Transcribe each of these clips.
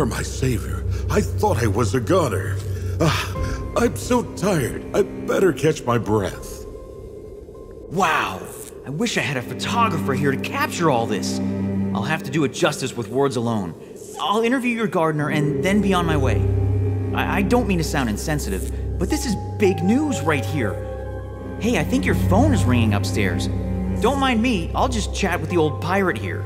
my savior. I thought I was a goner. I'm so tired. I better catch my breath. Wow! I wish I had a photographer here to capture all this. I'll have to do it justice with words alone. I'll interview your gardener and then be on my way. I don't mean to sound insensitive, but this is big news right here. Hey, I think your phone is ringing upstairs. Don't mind me, I'll just chat with the old pirate here.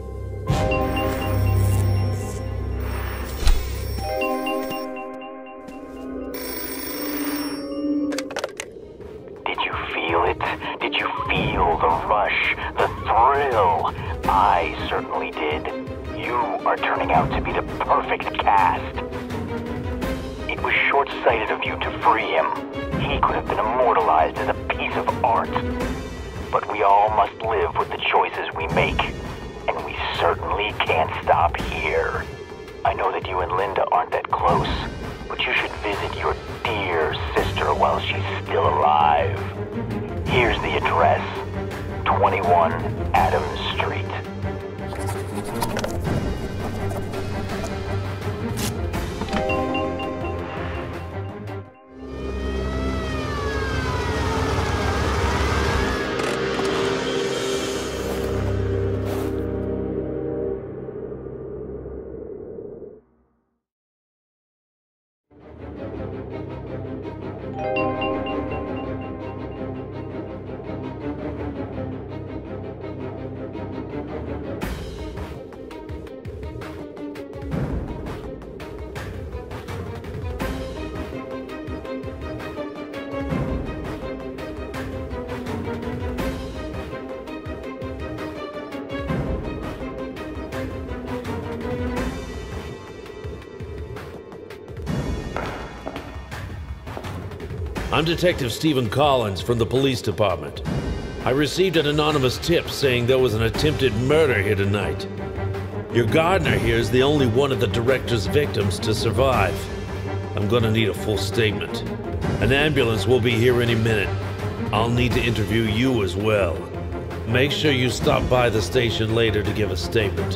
Did you feel it? Did you feel the rush, the thrill? I certainly did. You are turning out to be the perfect cast. It was short-sighted of you to free him. He could have been immortalized as a piece of art. But we all must live with the choices we make. And we certainly can't stop here. I know that you and Linda aren't that close, but you should visit your dear sister while she's still alive. Here's the address. 21 Adams Street. I'm Detective Stephen Collins from the police department. I received an anonymous tip saying there was an attempted murder here tonight. Your gardener here is the only one of the director's victims to survive. I'm gonna need a full statement. An ambulance will be here any minute. I'll need to interview you as well. Make sure you stop by the station later to give a statement.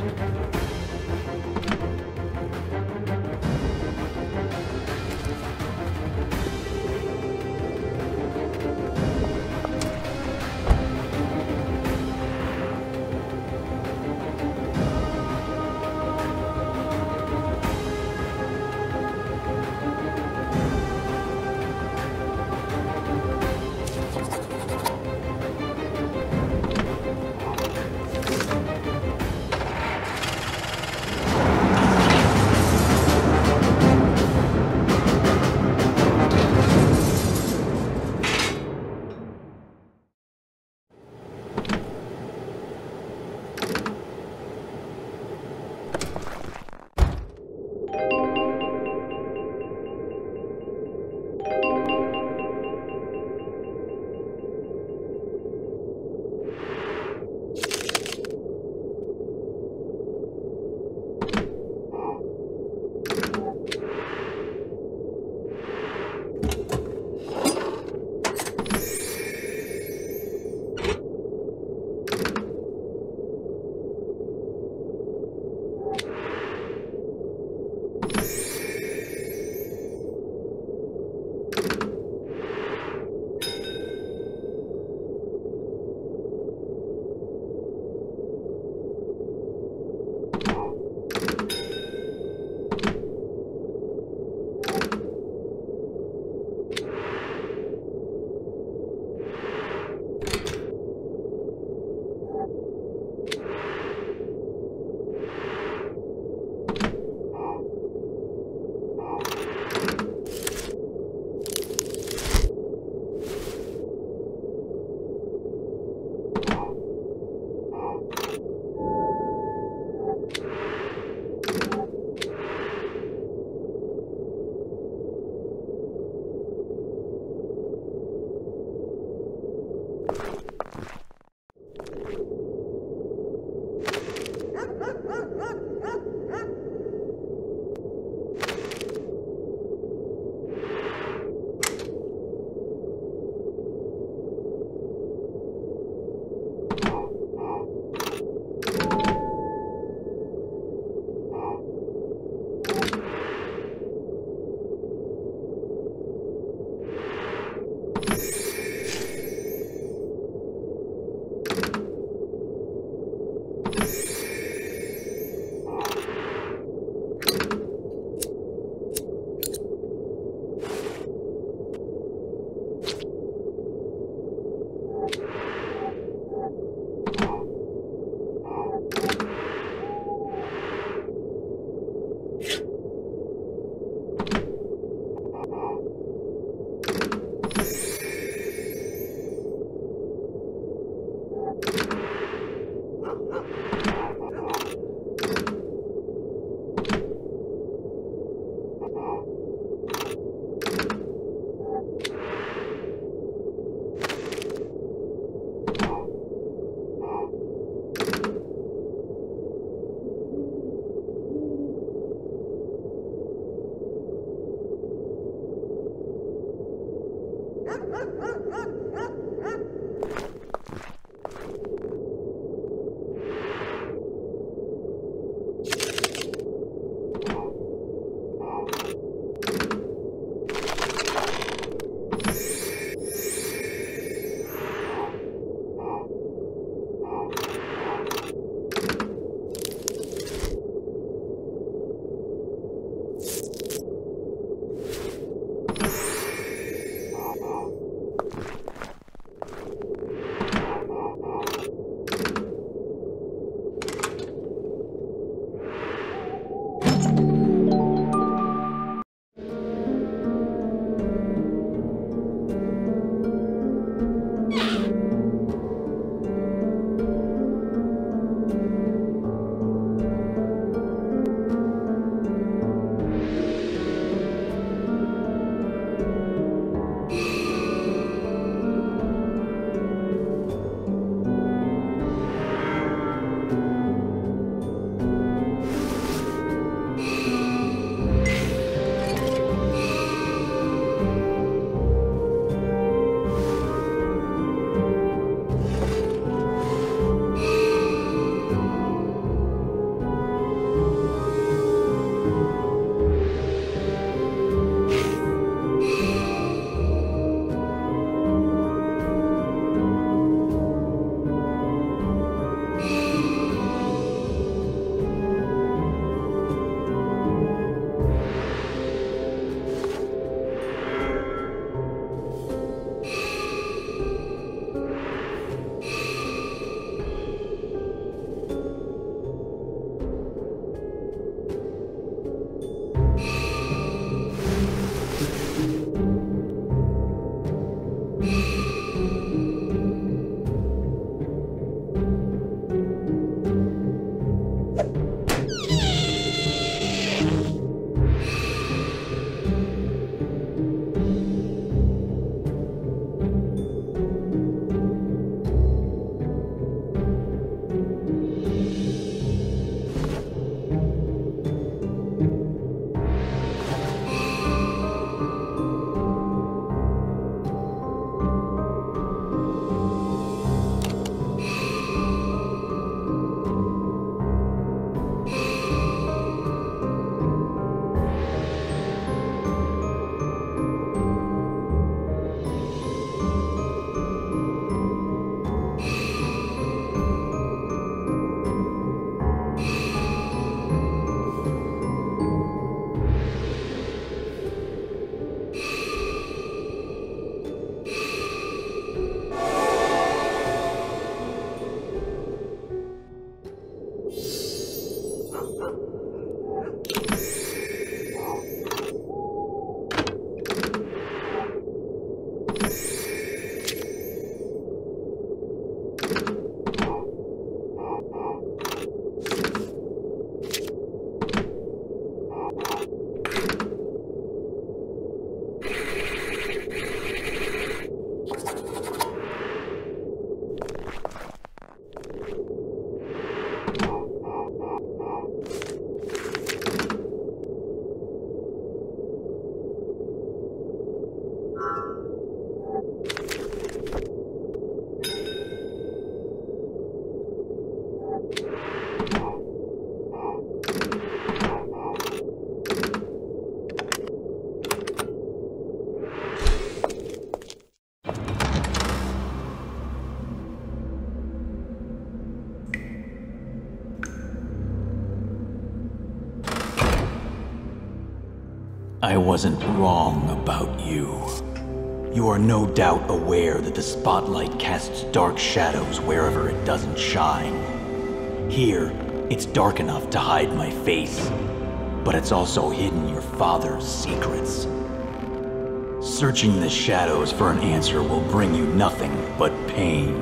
I wasn't wrong about you. You are no doubt aware that the spotlight casts dark shadows wherever it doesn't shine. Here, it's dark enough to hide my face, but it's also hidden your father's secrets. Searching the shadows for an answer will bring you nothing but pain.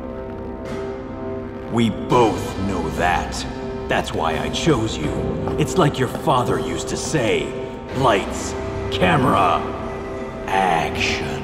We both know that. That's why I chose you. It's like your father used to say, lights, camera, action.